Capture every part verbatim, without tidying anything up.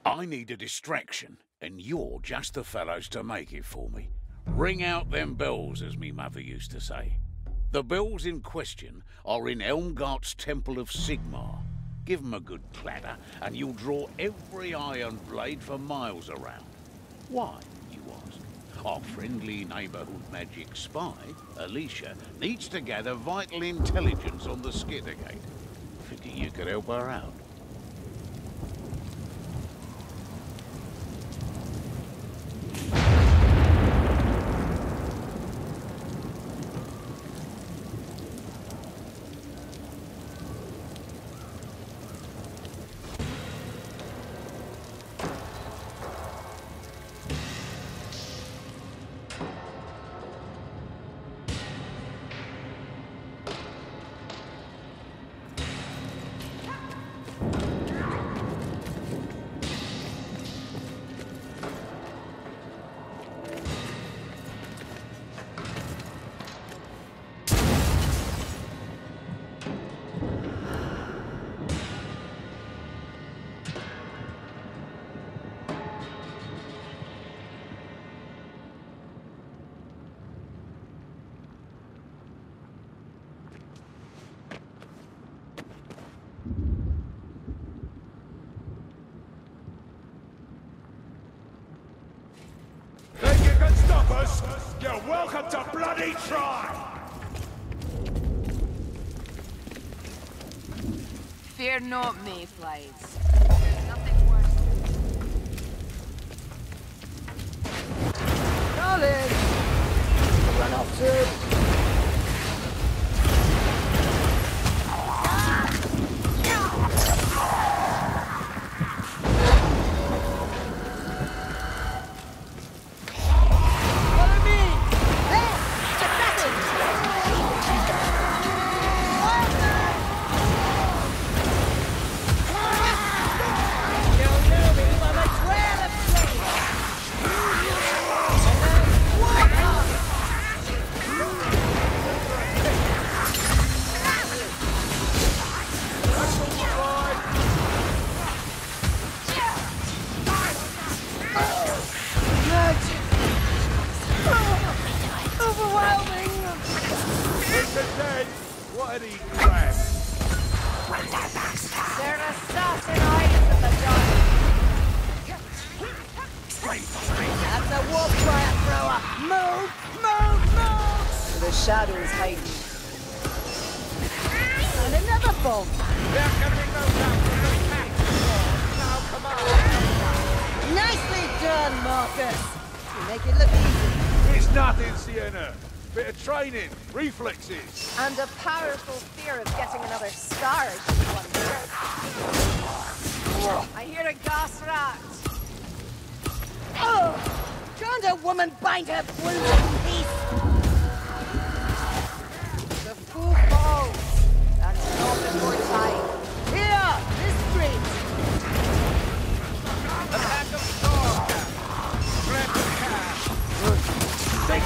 I need a distraction, and you're just the fellows to make it for me. Ring out them bells, as me mother used to say. The bells in question are in Elmgart's Temple of Sigmar. Give 'em a good clatter, and you'll draw every iron blade for miles around. Why, you ask? Our friendly neighbourhood magic spy, Alicia, needs to gather vital intelligence on the Skittergate. Figure you could help her out. You're welcome to bloody try! Fear not, Mayflies. There's nothing worse. Knowledge! Run off to... Shadows hiding. And another bomb. There can be no doubt in the pack. Now come on. Nicely done, Marcus. You make it look easy. It's nothing, Sienna. Bit of training, reflexes. And a powerful fear of getting another scar, as you wonder. I hear a gas rat. Oh! Can't a woman bind her wounds in peace? Full balls! That's not before time. Here! This street! The pack of storm! Grab the cash! Take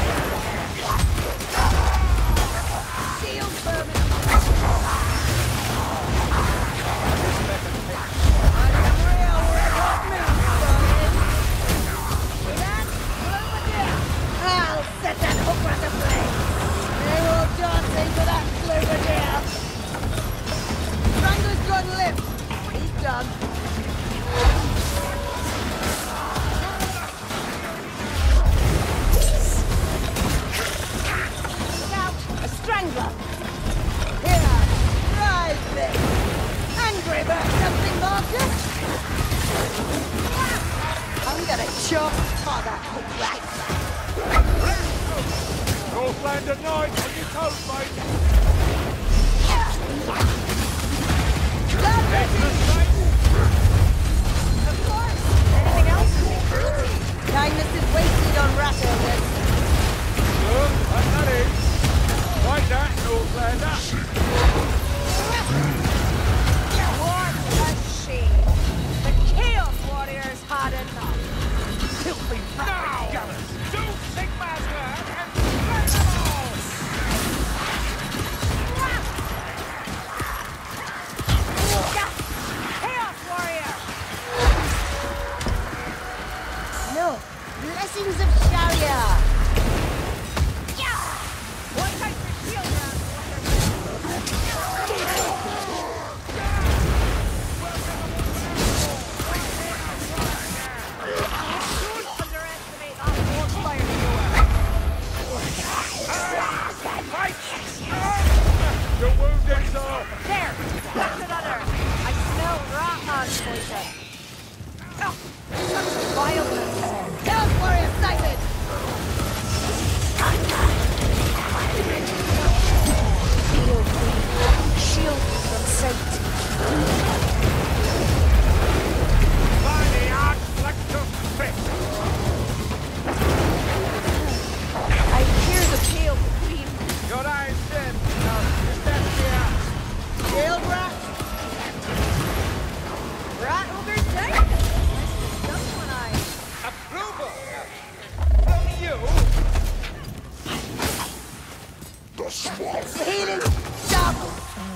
Shield vermin! I'm real red hot moves, darling! That? Over there! I'll set that hook at the blade! They're all dancing for that Cloverdale! Strangler's got lip! He's done. Look out! A strangler! Here! Rise this! Angry bird something, Marcus! I'm gonna chop father hook right. Northland at night, on your toes, mate! Of course! Anything else? Kindness is wasted on Rattlers. Good, that's that is. Like that, Northlander! What a shame! The Chaos Warriors had enough! Filthy now! Gunners! Two Sigma's work and burn them all! demonstration. Oh, such violence. Chaos warrior sighted. Shield me. Shield me from sight. By the Archlectus fist! I hear the pale queen. Your eyes dim. Now, step here. Shield rat. Rat over there. That's one eye. Approval! From you? Healing double.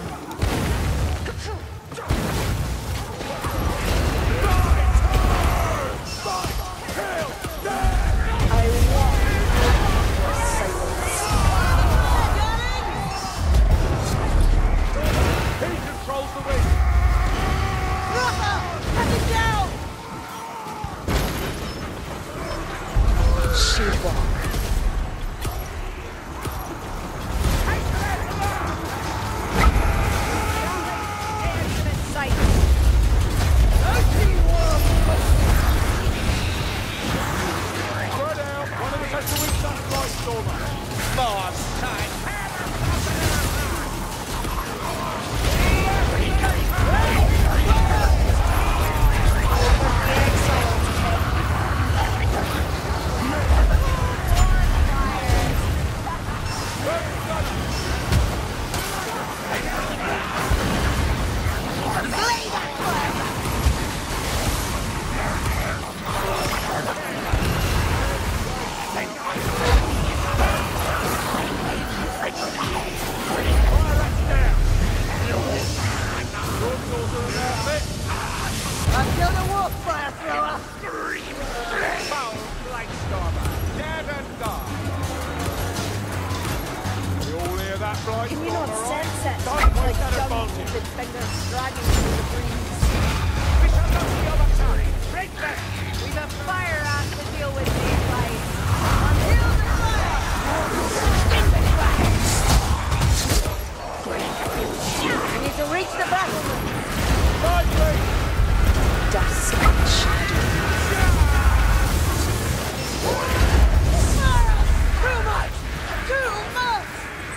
I want your silence. He controls the wind. Rotha! Cut it down! Shield walk. Sight. Spread out. One of us has to reach that light stormer. Boss time. I killed a wolf fire thrower! Foul light stormer. Dead and gone. We all hear that, Blight Can you not Stormer, right? sense it? Don't Like waste that dung advantage. with fingers dragging through the breeze. We shall not be overturned. Break back. We've a fire ant to deal with, Mayflies. Unheal the fire! We need to reach the battlement! Lightly. Dusk and shadow. Too much! Too much!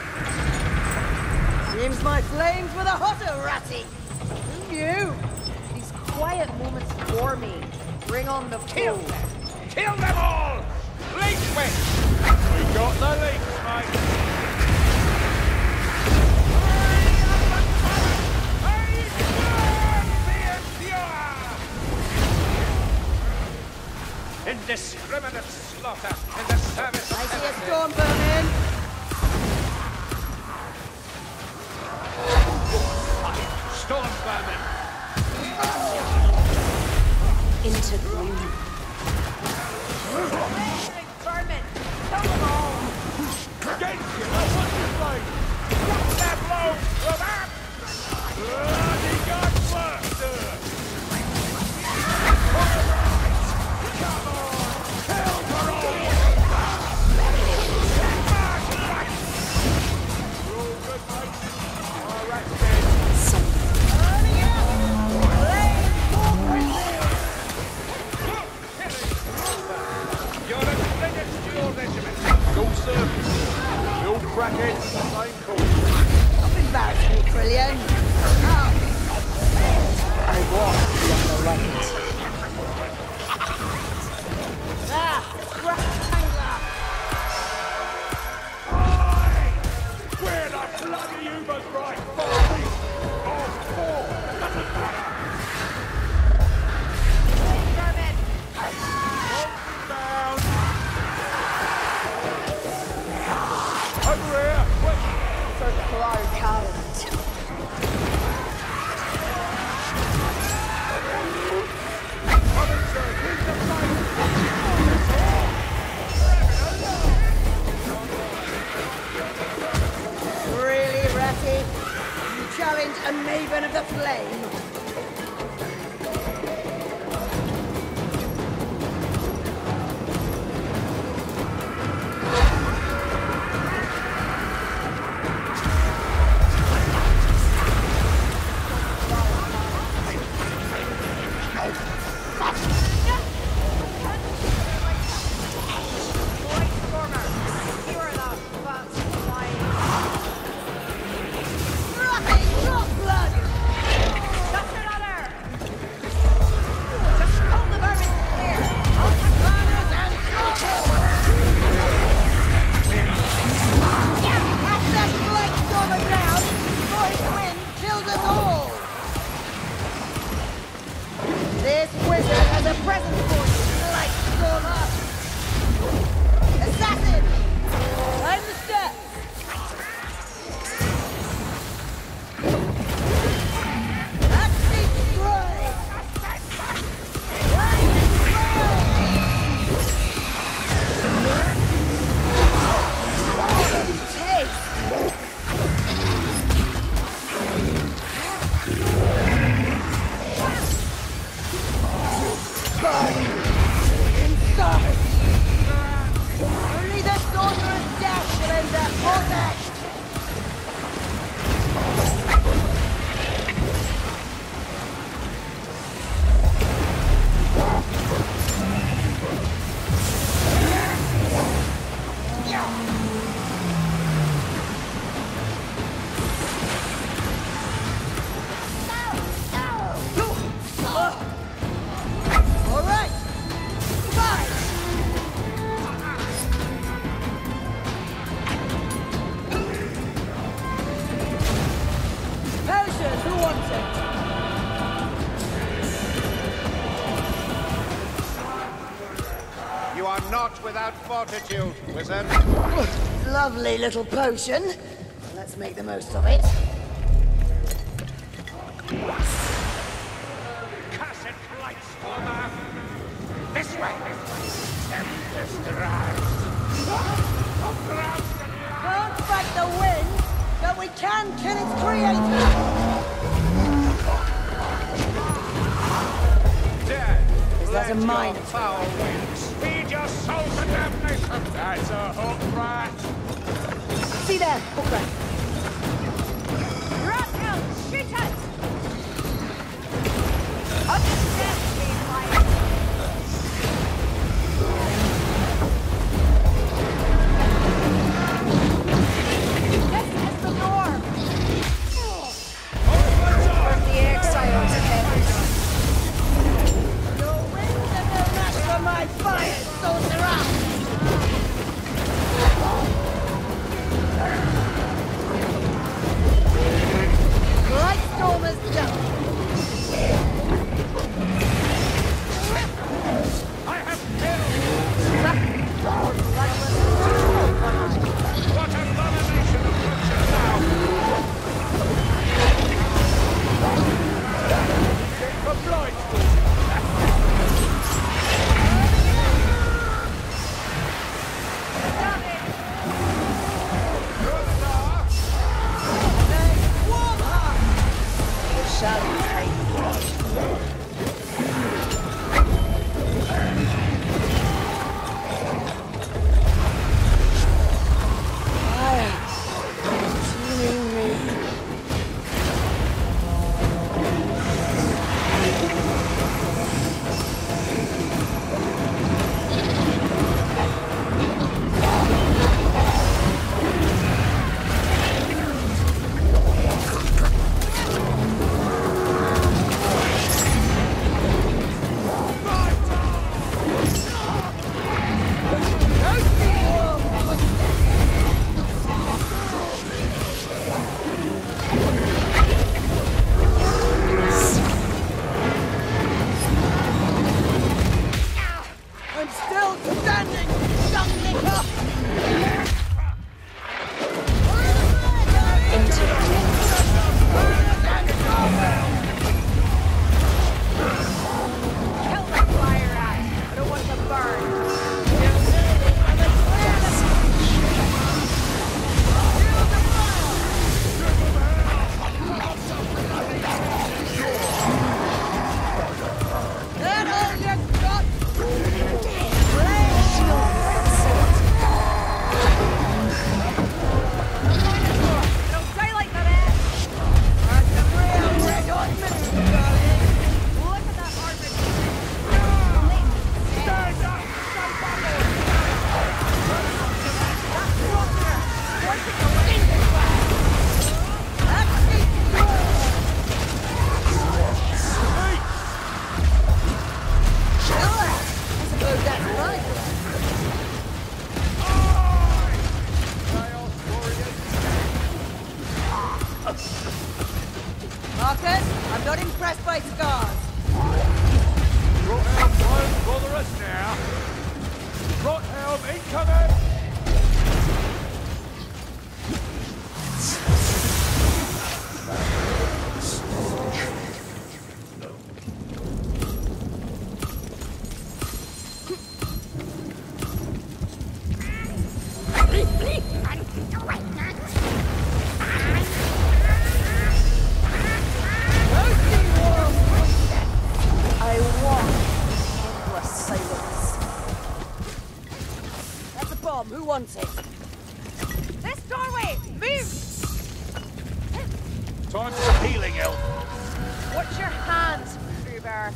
Seems my flames were the hotter, Ratty! Who knew? These quiet moments bore me. Bring on the Kill foe. them. Kill them all. Leech wing. We got the leech, mate. Indiscriminate slaughter in the service I of see a heresy. storm burning! Storm vermin. Into gloom. Vermin. Kill them all. Against you. I want you blade. Watch that blow. From up. Bloody Godblaster. Come on. Kill for all. We're all good, mate. All right, dead. Burning out! Blaze more quickly! You're a credit to your regiment. Your service. The old crackheads, same cause. Stop embarrassing me, Trillian! Now, a present for you, Blightstormer! Assassin! Climb the steps! Axis strike! Line strike! Taste! Inside! Only the sorcerer's death will end that vortex! All right! Five! Potions, who wants it? You are not without fortitude, wizard. Lovely little potion. Let's make the most of it. Cursed Blightstormer! This way, this way. Tempest rise. Can't fight the wind, but we can kill its creator! Dead. Is that a Let mine? your foul winds feed your soul to damnation. That's a hook rat. See there, Hooker. Rockhound, shoot us! Understand me, fire! This is the norm! The exiles ahead. Your winds are no match for my fire, sorcerer! Blightstormer's done. I have killed. What abomination approaches now? For Blightstormer. Shall we take fire consuming me? Rot helm incoming! I want endless silence. That's a bomb. Who wants it? This doorway! Move! Time for some healing, Elf. Watch your hands, Kruber.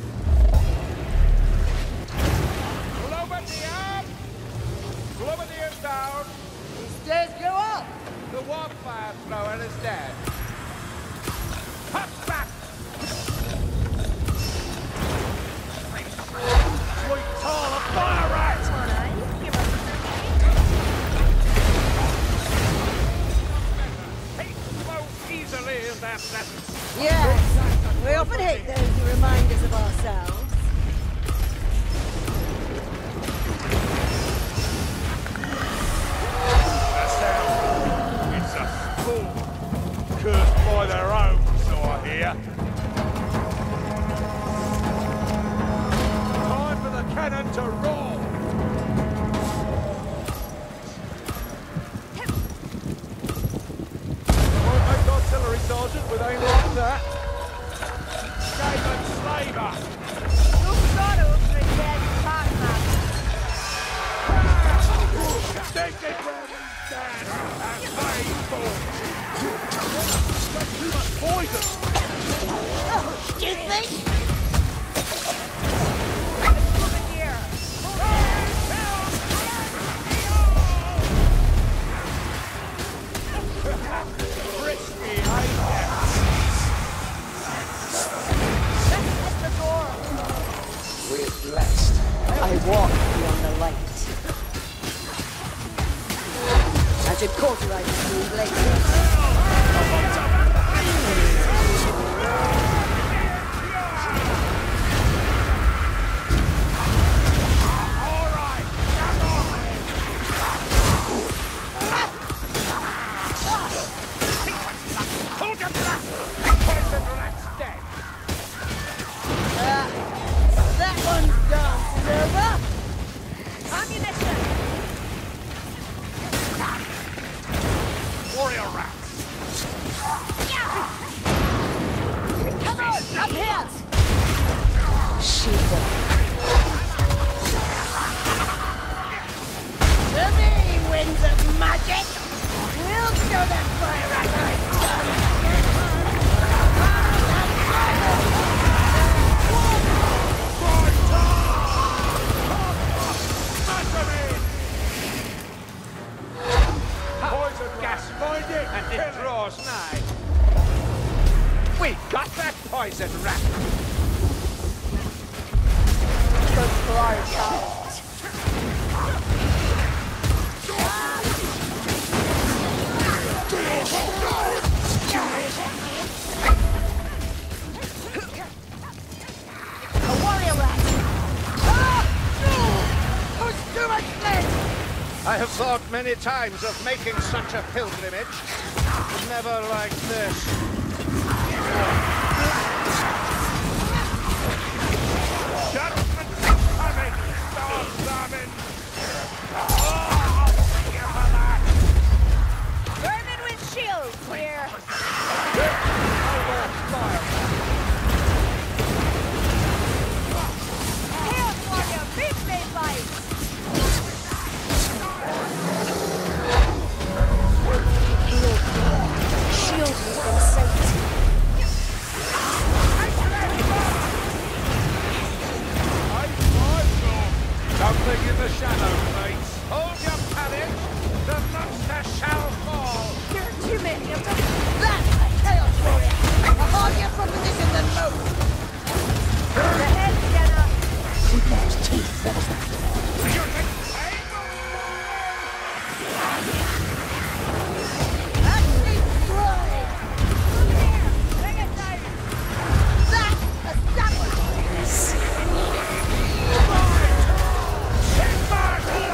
Globadier! Globadier down! Stairs go up! The wildfire thrower is dead. Hut back! Sweet tall of fire rat! Come on, eh? Give us He flows easily in their presence. Yes, we often hate those who remind us of ourselves. That sound. It's a fool. Cursed by their own, so I hear. Time for the cannon to roll. Won't make artillery sergeant with aim like that. Galen Slaver. no sorrow for a dead packman. Stinking Roman stand and paid for. That's too much poison. Oh, do you think? Over here. Frisky, eh? This is the door. We're blessed. I walk beyond the light. I should cauterize this wound later. All right, come on. Hold your breath. Poison rat's dead. Ah, that one's dance is over. Ammunition. Warrior rat. Come on, up here! Shield them. To me, winds of magic! We'll show that fire at our done! Poison gas, find it and it draws nigh. We got that poison rat. Good for our child. A warrior rat! Ah! No! Push too much lead! I have thought many times of making such a pilgrimage, but never like this. Judgment's coming, Star Salmon. Oh, I'll bring you for that. Vermin with shields here. Chaos warrior, big made light. Shield has been sent. Something in the shadow, mates. Hold your panic. The monster shall fall. There are too many of them. That's a chaos warrior! A hardier proposition than most! The head scanner. That's deep pride! Bring it down. That's established! Hit back!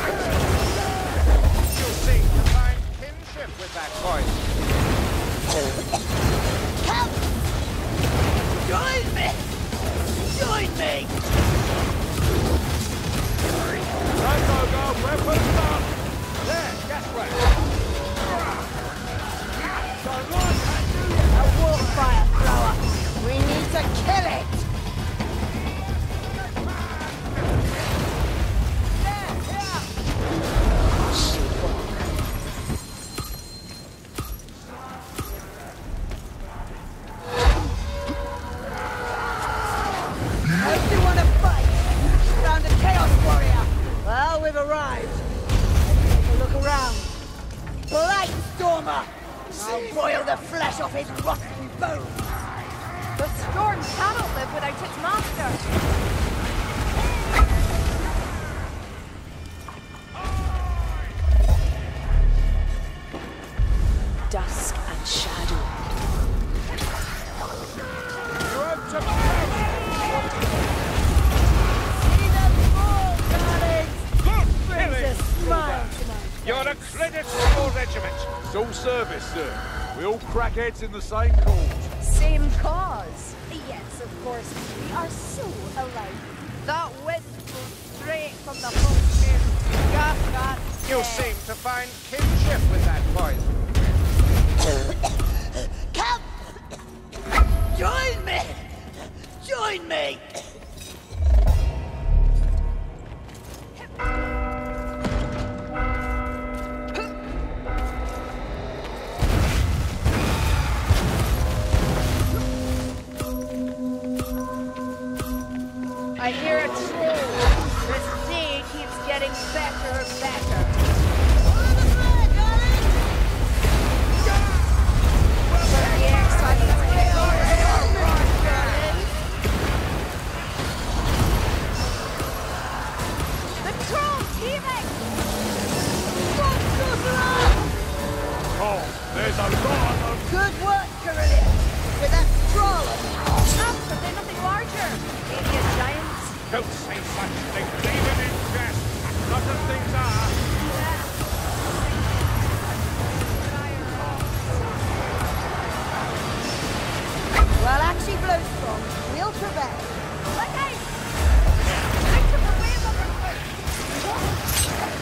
me! Right, go, go, weapons up! There, gas rat! Don't like that, do you? A wolf fire thrower! We need to kill it! Don't you want to fight? Found a Chaos Warrior! Well, we've arrived. Let's take a look around. Blight Stormer! I'll boil the flesh off his rotten bones! The storm cannot live without its master. Dusk and shadow. You're up to battle! See them fall, darlings! Look, Brings a Billy! smile to my You're a credit to your regiment. It's all service, sir. We all crackheads in the same cause. Same cause. Yes, of course. We are so alike. That wind blew straight from the home moon. Got that. You seem to find kinship with that poison. Come! Join me! Join me! I hear a troll. This day keeps getting better and better. The excitement The troll teaming! Oh, there's a lot of... Good work, Carillion! With that troll! Up, but they're nothing larger. Maybe a giant. Don't say such things, even in jest. Not as things are. Well, actually blows strong. We'll prevail. Look out! I took a wave of her foot.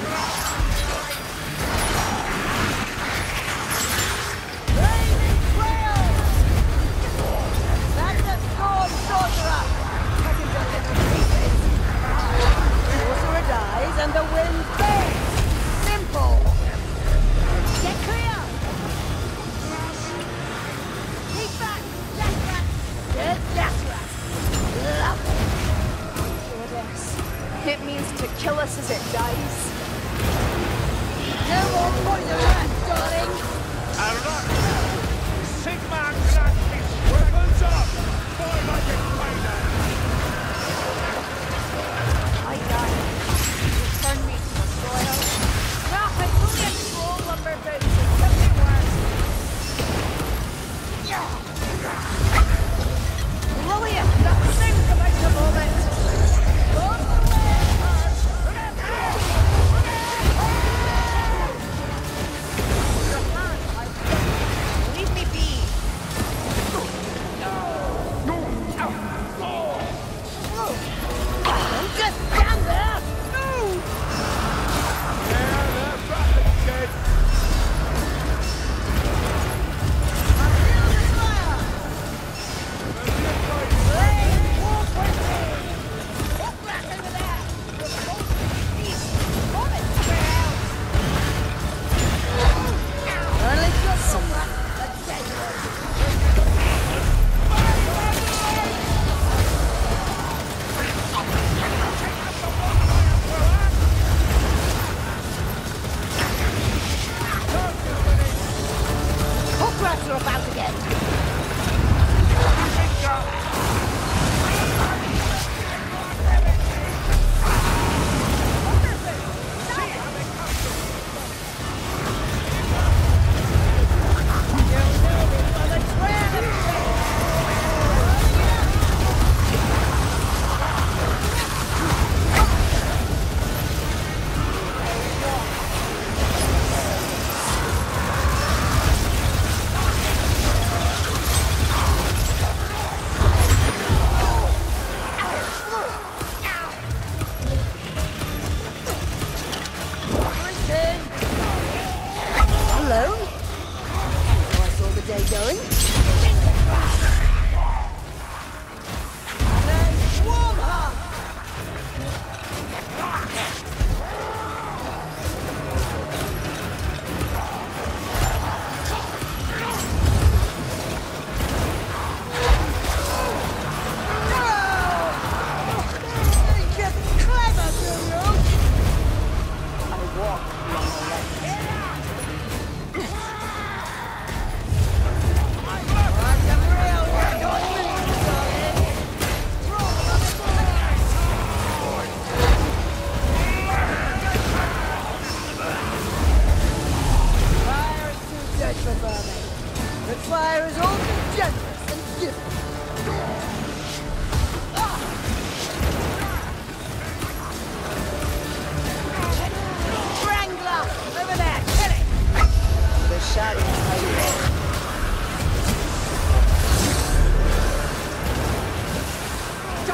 Raven Trail! That's a storm sorcerer! Cut him to little pieces. The sorcerer dies and the wind fades. Simple. Get clear! Take back! Death rat! Good death rat. Lovely. It means to kill us as it dies. No more poison rats, darling. Alright! Sigma Galactus! Weapons up! Boy, like it payday! I die. Return me to the soil. Crap, I only have troll lumber boots. It could be worse. Lilia, that thing's about to moment. Go away, Your hand, I leave me be.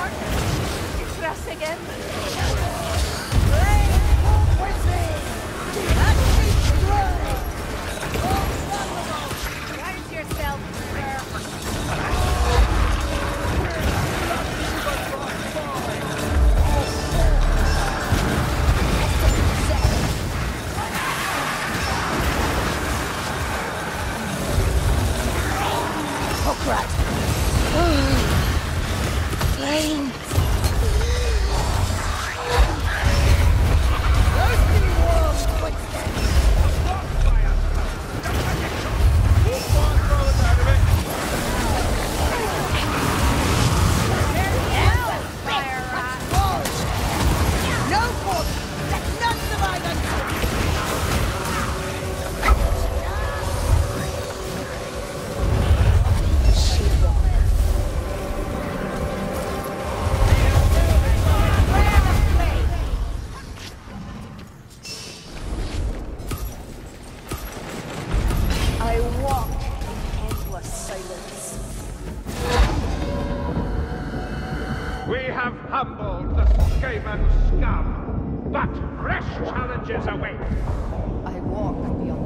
dark. Cross again. Flame walk with me! That keeps burning! Unstoppable! Rouse yourself, sir. Hokrat! Flame! Thirsty worm quicksand! Hell, fire rat. No force! Let none survive us! I walk in endless silence. We have humbled the Skaven scum, but fresh challenges await. I walk beyond